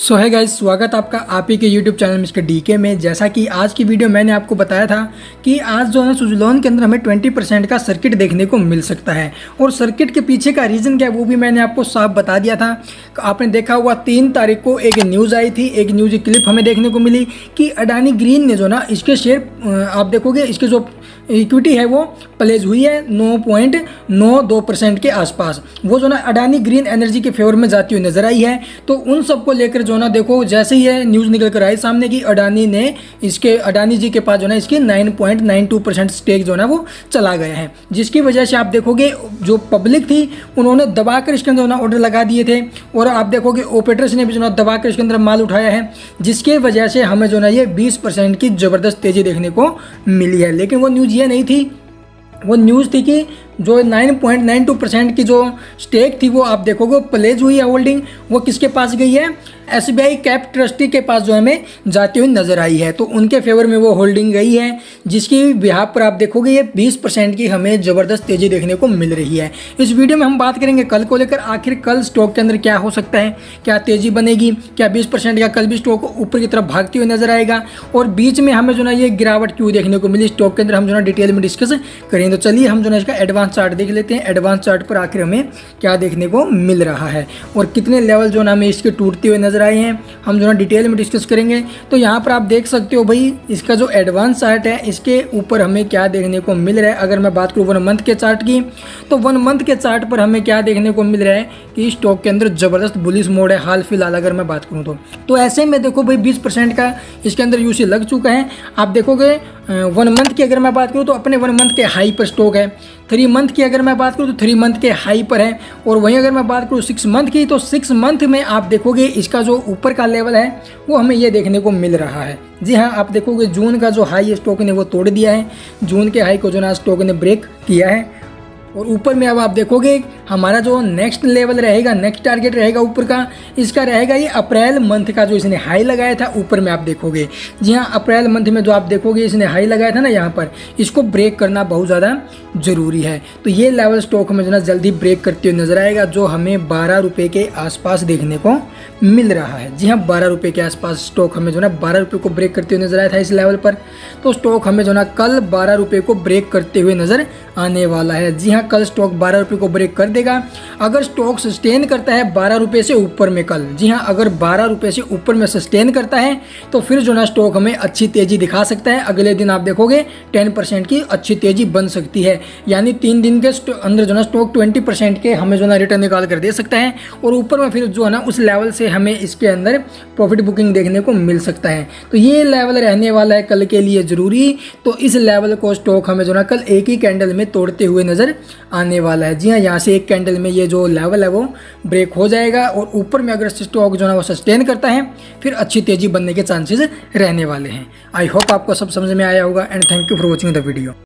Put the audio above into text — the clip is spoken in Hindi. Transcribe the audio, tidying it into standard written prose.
सो है गाइस, स्वागत आपका आप ही के यूट्यूब चैनल मिस्टर डीके में। जैसा कि आज की वीडियो मैंने आपको बताया था कि आज जो है सुज़लोन के अंदर हमें 20% का सर्किट देखने को मिल सकता है, और सर्किट के पीछे का रीज़न क्या है वो भी मैंने आपको साफ बता दिया था। आपने देखा हुआ 3 तारीख को एक न्यूज़ आई थी, एक न्यूज़ क्लिप हमें देखने को मिली कि अडानी ग्रीन ने जो ना इसके शेयर आप देखोगे इसके जो इक्विटी है वो प्लेज हुई है 9.92% के आसपास। वो जो ना अडानी ग्रीन एनर्जी के फेवर में जाती हुई नजर आई है। तो उन सबको लेकर जो ना देखो, जैसे ही ये न्यूज़ निकल कर आई सामने कि अडानी जी के पास जो ना इसकी 9.92% स्टेक जो ना वो चला गया है, जिसकी वजह से आप देखोगे जो पब्लिक थी उन्होंने दबाकर इसके अंदर ना ऑर्डर लगा दिए थे, और आप देखोगे ऑपरेटर्स ने भी जो ना दबाकर इसके अंदर माल उठाया है, जिसके वजह से हमें जो ना ये 20% की ज़बरदस्त तेज़ी देखने को मिली है। लेकिन वो न्यूज़ ये नहीं थी, वो न्यूज़ थी कि जो 9.92% की जो स्टेक थी वो आप देखोगे प्लेज हुई है होल्डिंग, वो किसके पास गई है, SBI कैप ट्रस्टी के पास जो हमें जाती हुई नजर आई है। तो उनके फेवर में वो होल्डिंग गई है, जिसकी बिहार पर आप देखोगे ये 20% की हमें ज़बरदस्त तेज़ी देखने को मिल रही है। इस वीडियो में हम बात करेंगे कल को लेकर, आखिर कल स्टॉक के अंदर क्या हो सकता है, क्या तेज़ी बनेगी, क्या 20% का कल भी स्टॉक ऊपर की तरफ भागती हुई नजर आएगा, और बीच में हमें जो ना ये गिरावट क्यों देखने को मिली स्टॉक के अंदर, हम जो ना डिटेल में डिस्कस करेंगे। तो चलिए हम जो ना इसका एडवांस चार्ट देख लेते हैं। एडवांस चार्ट पर आखिर हमें क्या देखने को मिल रहा है और कितने लेवल जो ना हमें इसके टूटते हुए नजर आए हैं, हम जो ना डिटेल में डिस्कस करेंगे। तो यहाँ पर आप देख सकते हो भाई, इसका जो एडवांस चार्ट है इसके ऊपर हमें क्या देखने को मिल रहा है। अगर मैं बात करूँ 1 मंथ के चार्ट की, तो 1 मंथ के चार्ट पर हमें क्या देखने को मिल रहा है कि स्टॉक के अंदर जबरदस्त बुलिश मोड है हाल फिलहाल। अगर मैं बात करूँ तो ऐसे में देखो भाई 20% का इसके अंदर यूसी लग चुका है। आप देखोगे 1 मंथ की अगर मैं बात करूँ तो अपने 1 मंथ के हाई पर स्टॉक है। 3 मंथ की अगर मैं बात करूँ तो 3 मंथ के हाई पर है, और वहीं अगर मैं बात करूँ 6 मंथ की, तो 6 मंथ में आप देखोगे इसका जो ऊपर का लेवल है वो हमें ये देखने को मिल रहा है। जी हाँ, आप देखोगे जून का जो हाई स्टॉक ने वो तोड़ दिया है, जून के हाई को जो ना स्टॉक ने ब्रेक किया है। और ऊपर में अब आप देखोगे हमारा जो नेक्स्ट लेवल रहेगा, नेक्स्ट टारगेट रहेगा ऊपर का, इसका रहेगा ये अप्रैल मंथ का जो इसने हाई लगाया था ऊपर में आप देखोगे। जी हाँ, अप्रैल मंथ में जो आप देखोगे इसने हाई लगाया था ना यहाँ पर, इसको ब्रेक करना बहुत ज़्यादा ज़रूरी है। तो ये लेवल स्टॉक हमें जो ना जल्दी ब्रेक करते हुए नजर आएगा, जो हमें 12 रुपये के आसपास देखने को मिल रहा है। जी हाँ, 12 रुपये के आसपास स्टॉक हमें जो ना 12 रुपये को ब्रेक करते हुए नजर आया था इस लेवल पर। तो स्टॉक हमें जो ना कल 12 रुपये को ब्रेक करते हुए नजर आने वाला है। जी हाँ, कल स्टॉक 12 रुपये को ब्रेक कर देगा। अगर स्टॉक सस्टेन करता है 12 रुपये से ऊपर में कल, जी हाँ, अगर 12 रुपये से ऊपर में सस्टेन करता है तो फिर जो ना स्टॉक हमें अच्छी तेज़ी दिखा सकता है। अगले दिन आप देखोगे 10% की अच्छी तेज़ी बन सकती है, यानी 3 दिन के अंदर जो ना स्टॉक 20% के हमें जो ना रिटर्न निकाल कर दे सकता है, और ऊपर में फिर जो है ना उस लेवल से हमें इसके अंदर प्रॉफिट बुकिंग देखने को मिल सकता है। तो ये लेवल रहने वाला है कल के लिए ज़रूरी। तो इस लेवल को स्टॉक हमें जो ना कल एक ही कैंडल में तोड़ते हुए नजर आने वाला है। जी हाँ, यहाँ से एक कैंडल में ये जो लेवल है वो ब्रेक हो जाएगा, और ऊपर में अगर स्टॉक जो है वो सस्टेन करता है फिर अच्छी तेजी बनने के चांसेस रहने वाले हैं। आई होप आपको सब समझ में आया होगा, and thank you for watching the video.